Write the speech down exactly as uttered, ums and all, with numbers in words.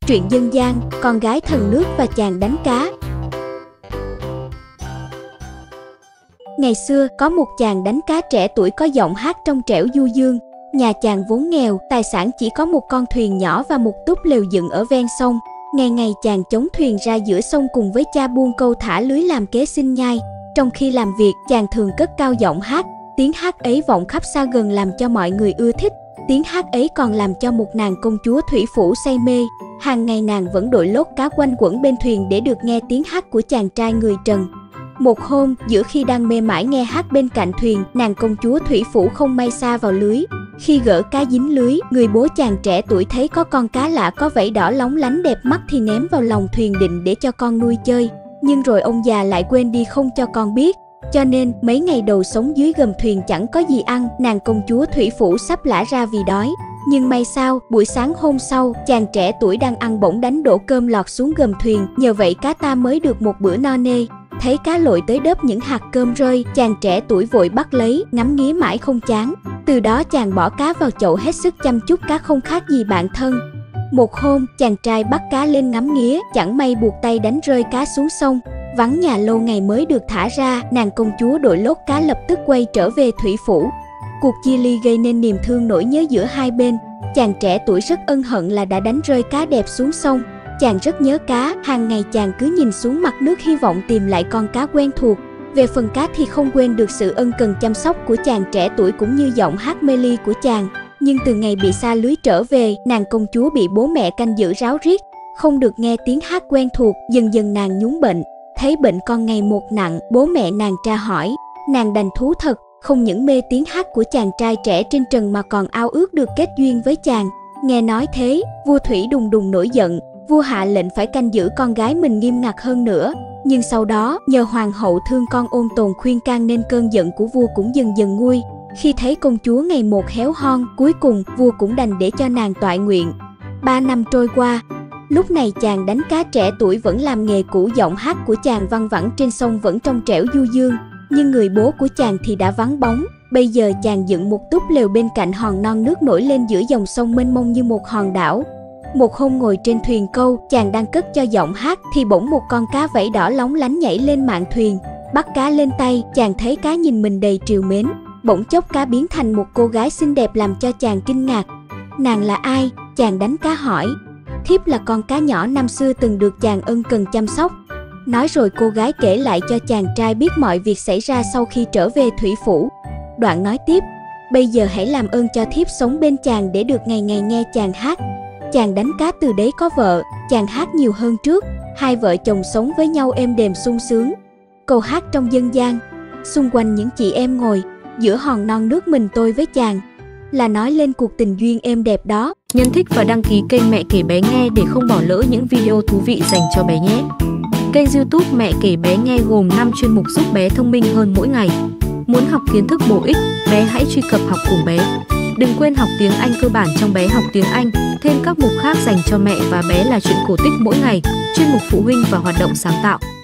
Truyện dân gian, con gái thần nước và chàng đánh cá. Ngày xưa, có một chàng đánh cá trẻ tuổi có giọng hát trong trẻo du dương. Nhà chàng vốn nghèo, tài sản chỉ có một con thuyền nhỏ và một túp lều dựng ở ven sông. Ngày ngày chàng chống thuyền ra giữa sông cùng với cha buôn câu thả lưới làm kế sinh nhai. Trong khi làm việc, chàng thường cất cao giọng hát. Tiếng hát ấy vọng khắp xa gần làm cho mọi người ưa thích. Tiếng hát ấy còn làm cho một nàng công chúa thủy phủ say mê. Hàng ngày nàng vẫn đội lốt cá quanh quẩn bên thuyền để được nghe tiếng hát của chàng trai người Trần. Một hôm, giữa khi đang mê mải nghe hát bên cạnh thuyền, nàng công chúa thủy phủ không may sa vào lưới. Khi gỡ cá dính lưới, người bố chàng trẻ tuổi thấy có con cá lạ có vảy đỏ lóng lánh đẹp mắt thì ném vào lòng thuyền định để cho con nuôi chơi. Nhưng rồi ông già lại quên đi không cho con biết. Cho nên, mấy ngày đầu sống dưới gầm thuyền chẳng có gì ăn, nàng công chúa thủy phủ sắp lả ra vì đói. Nhưng may sao, buổi sáng hôm sau, chàng trẻ tuổi đang ăn bỗng đánh đổ cơm lọt xuống gầm thuyền, nhờ vậy cá ta mới được một bữa no nê. Thấy cá lội tới đớp những hạt cơm rơi, chàng trẻ tuổi vội bắt lấy, ngắm nghía mãi không chán. Từ đó chàng bỏ cá vào chậu hết sức chăm chút cá không khác gì bạn thân. Một hôm, chàng trai bắt cá lên ngắm nghía, chẳng may buộc tay đánh rơi cá xuống sông. Vắng nhà lâu ngày mới được thả ra, nàng công chúa đội lốt cá lập tức quay trở về thủy phủ. Cuộc chia ly gây nên niềm thương nỗi nhớ giữa hai bên. Chàng trẻ tuổi rất ân hận là đã đánh rơi cá đẹp xuống sông. Chàng rất nhớ cá, hàng ngày chàng cứ nhìn xuống mặt nước hy vọng tìm lại con cá quen thuộc. Về phần cá thì không quên được sự ân cần chăm sóc của chàng trẻ tuổi cũng như giọng hát mê ly của chàng. Nhưng từ ngày bị sa lưới trở về, nàng công chúa bị bố mẹ canh giữ ráo riết, không được nghe tiếng hát quen thuộc, dần dần nàng nhúng bệnh. Thấy bệnh con ngày một nặng, bố mẹ nàng tra hỏi, nàng đành thú thật, không những mê tiếng hát của chàng trai trẻ trên trần mà còn ao ước được kết duyên với chàng. Nghe nói thế, vua Thủy đùng đùng nổi giận, vua hạ lệnh phải canh giữ con gái mình nghiêm ngặt hơn nữa. Nhưng sau đó, nhờ hoàng hậu thương con ôn tồn khuyên can nên cơn giận của vua cũng dần dần nguôi. Khi thấy công chúa ngày một héo hon, cuối cùng vua cũng đành để cho nàng toại nguyện. Ba năm trôi qua. Lúc này chàng đánh cá trẻ tuổi vẫn làm nghề cũ, giọng hát của chàng văng vẳng trên sông vẫn trong trẻo du dương. Nhưng người bố của chàng thì đã vắng bóng. Bây giờ chàng dựng một túp lều bên cạnh hòn non nước nổi lên giữa dòng sông mênh mông như một hòn đảo. Một hôm ngồi trên thuyền câu, chàng đang cất cho giọng hát thì bỗng một con cá vảy đỏ lóng lánh nhảy lên mạn thuyền. Bắt cá lên tay, chàng thấy cá nhìn mình đầy trìu mến. Bỗng chốc cá biến thành một cô gái xinh đẹp làm cho chàng kinh ngạc. Nàng là ai? Chàng đánh cá hỏi. Thiếp là con cá nhỏ năm xưa từng được chàng ân cần chăm sóc. Nói rồi cô gái kể lại cho chàng trai biết mọi việc xảy ra sau khi trở về thủy phủ. Đoạn nói tiếp, bây giờ hãy làm ơn cho thiếp sống bên chàng để được ngày ngày nghe chàng hát. Chàng đánh cá từ đấy có vợ, chàng hát nhiều hơn trước. Hai vợ chồng sống với nhau êm đềm sung sướng. Câu hát trong dân gian, xung quanh những chị em ngồi, giữa hòn non nước mình tôi với chàng, là nói lên cuộc tình duyên êm đẹp đó. Nhấn thích và đăng ký kênh Mẹ Kể Bé Nghe để không bỏ lỡ những video thú vị dành cho bé nhé. Kênh YouTube Mẹ Kể Bé Nghe gồm năm chuyên mục giúp bé thông minh hơn mỗi ngày. Muốn học kiến thức bổ ích, bé hãy truy cập học cùng bé. Đừng quên học tiếng Anh cơ bản trong Bé Học Tiếng Anh, thêm các mục khác dành cho mẹ và bé là chuyện cổ tích mỗi ngày, chuyên mục phụ huynh và hoạt động sáng tạo.